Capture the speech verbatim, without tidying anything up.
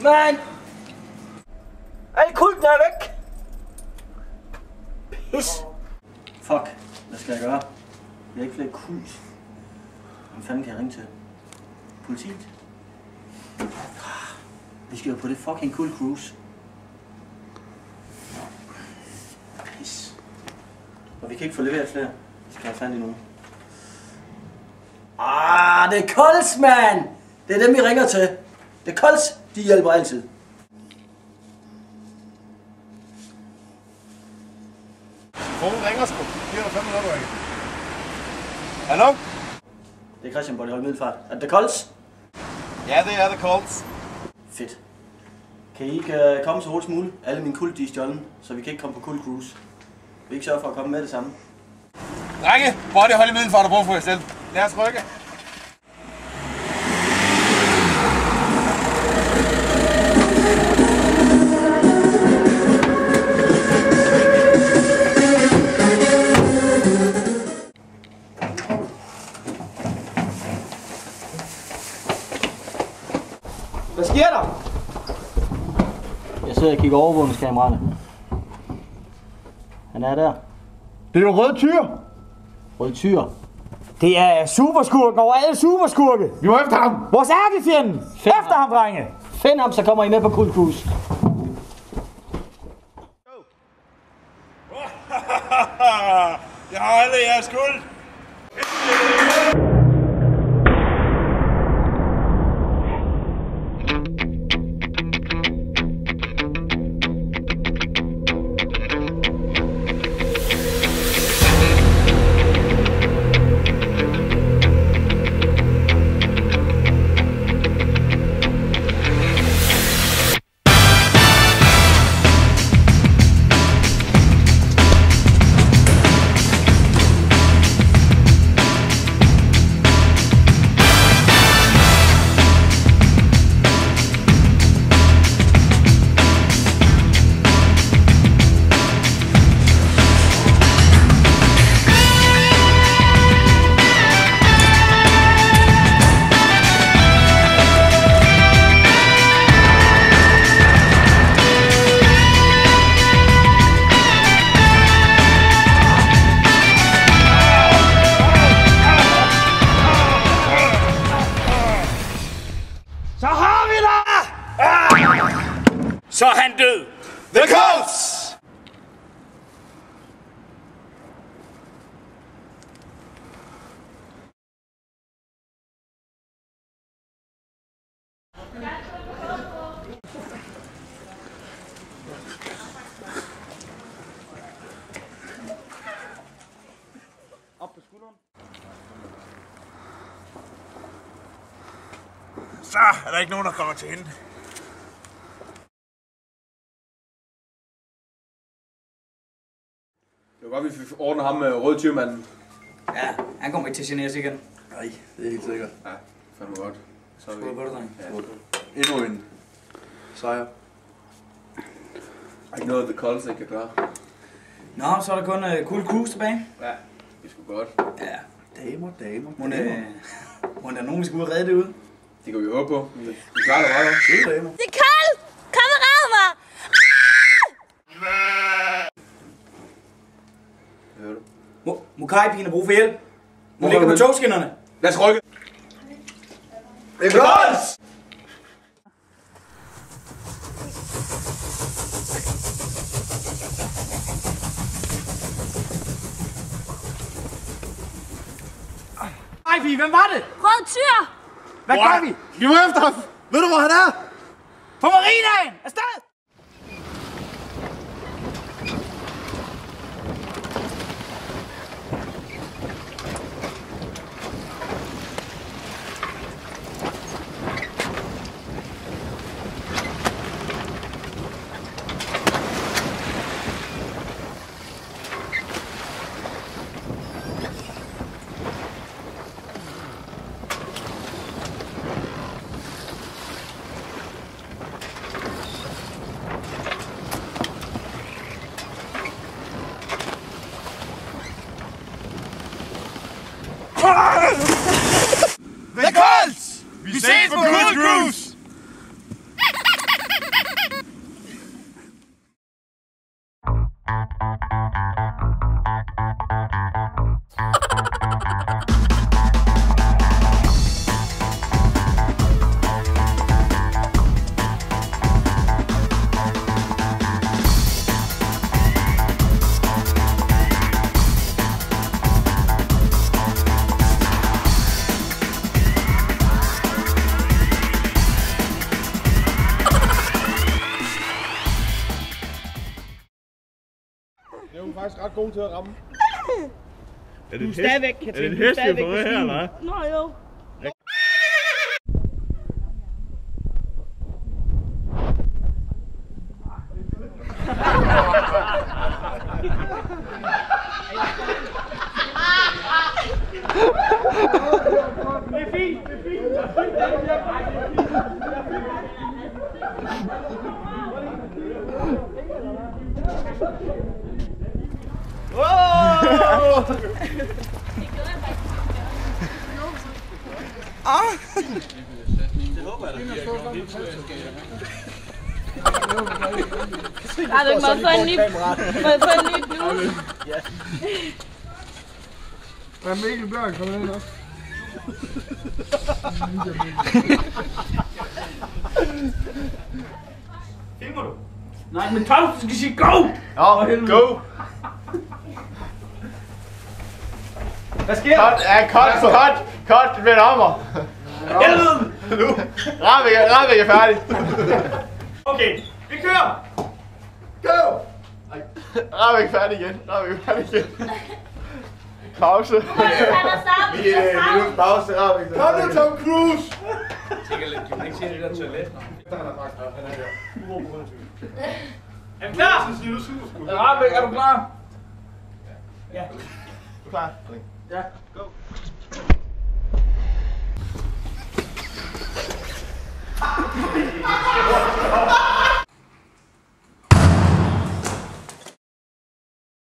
mand! Al kulten er væk! Pis! Fuck, hvad skal jeg gøre? Vi har ikke flere kult. Hvem fanden kan jeg ringe til? Politiet? Vi skal jo på det fucking cool cruise. Pis. Og vi kan ikke få leveret flere. Vi skal have fat i nogen. Ah, det er Kols, mand! Det er dem, vi ringer til. Det er Kols, de hjælper altid. Hvor ringer sgu? fire fem minutter, ikke? Hallo? Det er Christian på det holde middelfart. Er det Kols? Ja, det er det Kols. Fedt. Kan I ikke uh, komme så hurtigt muligt? Alle mine kult, de er stjålen, så vi kan ikke komme på cool cruise. Vi ikke sørge for at komme med det samme. Drenge, hvor er det holde middelfart og brug for jer selv? Lad os rykke. Hvad sker der? Jeg sidder og kigger overvågningskameraerne. Han er der. Det er jo Røde Tyr. Røde Tyr. Det er superskurken over alle superskurke. Vi må efter ham. Vores ærkefjende. Efter ham, drenge. Find ham, så kommer I med på cool cruise. Jeg har alle jeres skuld. Så er han død! The Colts! Op på skulderen. Så er der ikke nogen, der kommer til hende. Det var godt, vi fik ordnet ham med Røde Tyrmanden. Ja, han kommer ikke til at genere sig igen. Nej, det er helt sikkert. Ja, fandme godt. Så er vi... Skål på det, dreng. Ja. Endnu en sejr. Ikke noget, The Colts ikke kan gøre. Nå, så er der kun uh, cool cruise tilbage. Ja, det skulle godt. Ja. Damer, damer, Må damer. der, må der nogen, vi skal ud og redde det ud? Det kan vi håbe på. Vi klarer det meget. Det er damer. Det er koldt! Kom og red mig! Det hører du. Må, må Kai-pigen have brug for hjælp? Hun ligger på togskinnerne. Lad os rykke. The Colts! Ej, hvem var det? Rød Tyr! Hvad gør vi? Vi må efter ham. Ved du, hvor han er? På marinaen! Afsted! Det er jo faktisk ret god til at ramme. Er det Du er stadigvæk, Katrine. Er det en Du er hest, vi stadigvæk får med ved her, skyen. eller? Nå jo. Det er fint, det er fint. Det håber jeg da. Har du ikke måttet få en ny, måttet få en ny bluse? Ja, Mikkel Bjørn kommer ind også. Filmer du? Nej, men Tom, du skal sige go! Ja, go! Hvad sker der? Cut, ja, cut, cut, cut, vend om mig. Helvede! Nu, Rabeck er, Rabeck er færdig. Okay, vi kører! Go! Rabeck er færdig igen, Rabeck er færdig igen. Pause. Han er sammen. Vi er nu pause til Rabeck. Kom nu, Tom Cruise! Er vi klar? Rabeck, er du klar? Ja. Du er klar? Ja, go. Go!